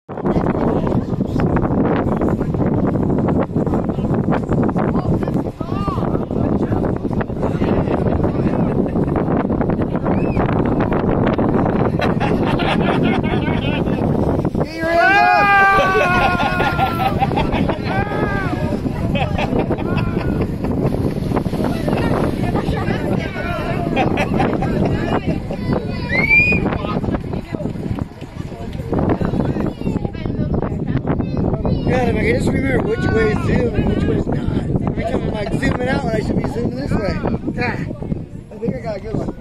God, if I can just remember which way is zoom and which way is not. Every time I'm like zooming out when I should be zooming this way. God, I think I got a good one.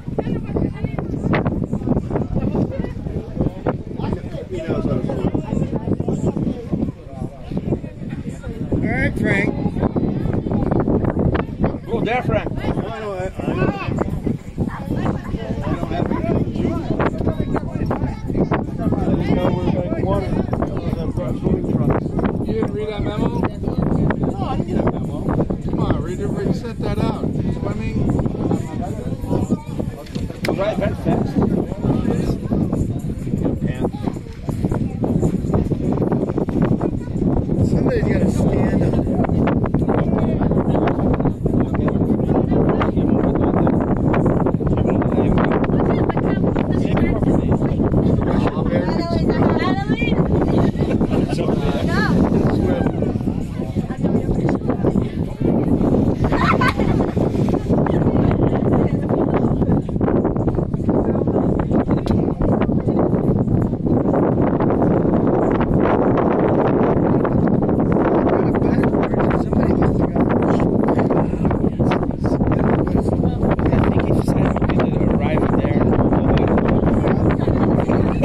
He knows how to swim. All right, Frank. Go there, Frank. I know that. I don't have any juice. I just know we're going to water. You didn't read that memo? No, I didn't get a memo. Come on, read it where you sent that out. Swimming. Right, that's fast. Somebody's got to stand up.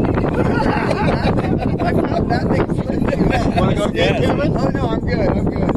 Want to go get Kevin? Oh no, I'm good.